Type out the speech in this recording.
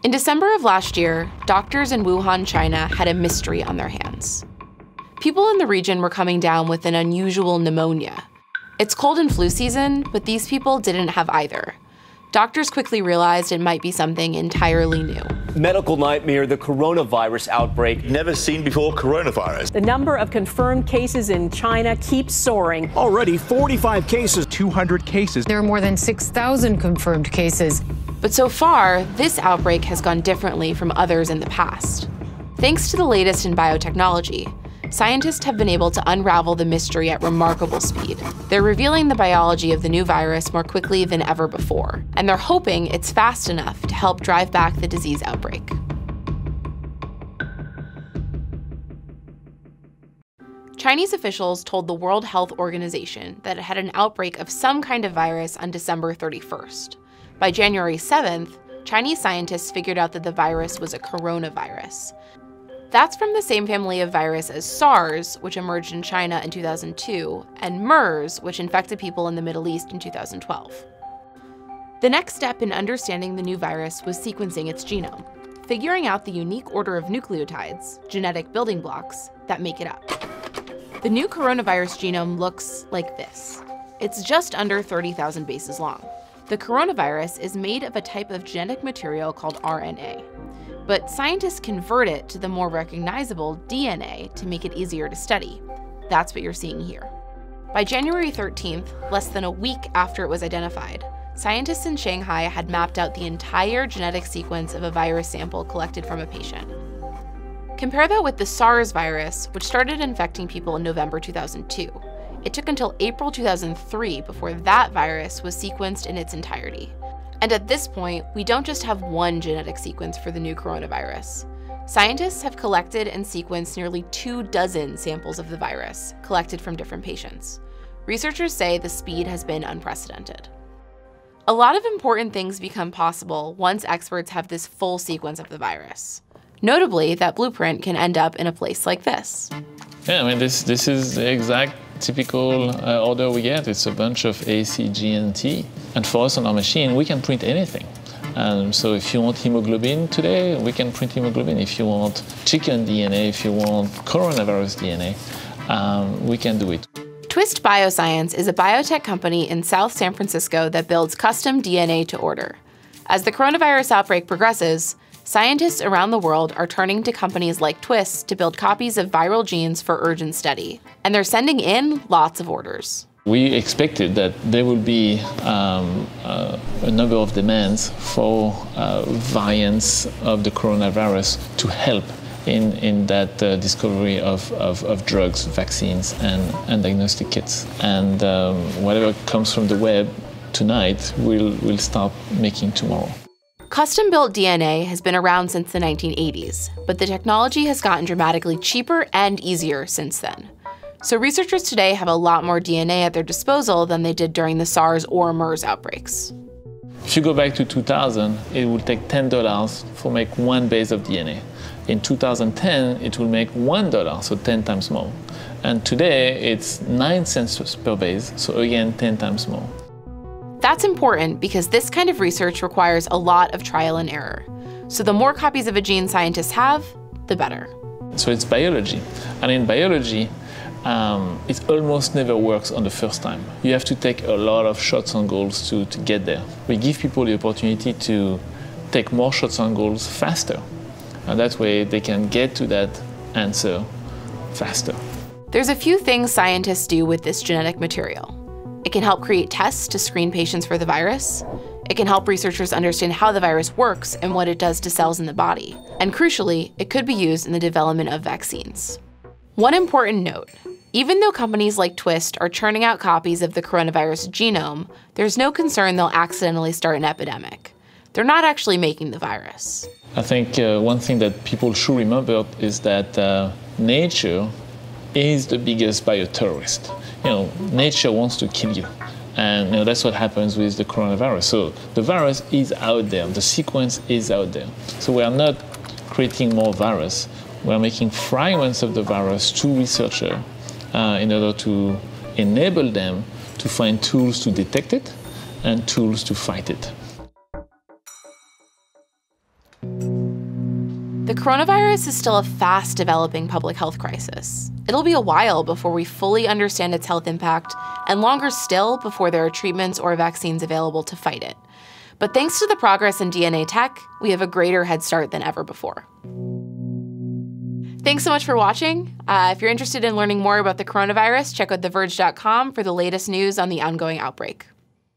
In December of last year, doctors in Wuhan, China had a mystery on their hands. People in the region were coming down with an unusual pneumonia. It's cold and flu season, but these people didn't have either. Doctors quickly realized it might be something entirely new. Medical nightmare, the coronavirus outbreak. Never seen before coronavirus. The number of confirmed cases in China keeps soaring. Already 45 cases, 200 cases. There are more than 6,000 confirmed cases. But so far, this outbreak has gone differently from others in the past. Thanks to the latest in biotechnology, scientists have been able to unravel the mystery at remarkable speed. They're revealing the biology of the new virus more quickly than ever before, and they're hoping it's fast enough to help drive back the disease outbreak. Chinese officials told the World Health Organization that it had an outbreak of some kind of virus on December 31st. By January 7th, Chinese scientists figured out that the virus was a coronavirus. That's from the same family of virus as SARS, which emerged in China in 2002, and MERS, which infected people in the Middle East in 2012. The next step in understanding the new virus was sequencing its genome, figuring out the unique order of nucleotides, genetic building blocks, that make it up. The new coronavirus genome looks like this. It's just under 30,000 bases long. The coronavirus is made of a type of genetic material called RNA. But scientists convert it to the more recognizable DNA to make it easier to study. That's what you're seeing here. By January 13th, less than a week after it was identified, scientists in Shanghai had mapped out the entire genetic sequence of a virus sample collected from a patient. Compare that with the SARS virus, which started infecting people in November 2002. It took until April 2003 before that virus was sequenced in its entirety. And at this point, we don't just have one genetic sequence for the new coronavirus. Scientists have collected and sequenced nearly 24 samples of the virus, collected from different patients. Researchers say the speed has been unprecedented. A lot of important things become possible once experts have this full sequence of the virus. Notably, that blueprint can end up in a place like this. Yeah, I mean, this is the exact typical order we get. It's a bunch of A, C, G, and T. And for us on our machine, we can print anything. So if you want hemoglobin today, we can print hemoglobin. If you want chicken DNA, if you want coronavirus DNA, we can do it. Twist Bioscience is a biotech company in South San Francisco that builds custom DNA to order. As the coronavirus outbreak progresses, scientists around the world are turning to companies like Twist to build copies of viral genes for urgent study. And they're sending in lots of orders. We expected that there will be a number of demands for variants of the coronavirus to help in that discovery of drugs, vaccines, and diagnostic kits. And whatever comes from the web tonight, we'll start making tomorrow. Custom-built DNA has been around since the 1980s, but the technology has gotten dramatically cheaper and easier since then. So researchers today have a lot more DNA at their disposal than they did during the SARS or MERS outbreaks. If you go back to 2000, it would take $10 for make one base of DNA. In 2010, it will make $1, so 10 times more. And today, it's 9 cents per base, so again, 10 times more. That's important because this kind of research requires a lot of trial and error. So the more copies of a gene scientists have, the better. So it's biology. And in biology, it almost never works on the first time. You have to take a lot of shots on goals to get there. We give people the opportunity to take more shots on goals faster. And that way they can get to that answer faster. There's a few things scientists do with this genetic material. It can help create tests to screen patients for the virus. It can help researchers understand how the virus works and what it does to cells in the body. And crucially, it could be used in the development of vaccines. One important note, even though companies like Twist are churning out copies of the coronavirus genome, there's no concern they'll accidentally start an epidemic. They're not actually making the virus. I think one thing that people should remember is that nature is the biggest bioterrorist. Nature wants to kill you. And that's what happens with the coronavirus. So the virus is out there, the sequence is out there. So we are not creating more virus. We are making fragments of the virus to researchers in order to enable them to find tools to detect it and tools to fight it. coronavirus is still a fast-developing public health crisis. It'll be a while before we fully understand its health impact, and longer still before there are treatments or vaccines available to fight it. But thanks to the progress in DNA tech, we have a greater head start than ever before. Thanks so much for watching. If you're interested in learning more about the coronavirus, check out TheVerge.com for the latest news on the ongoing outbreak.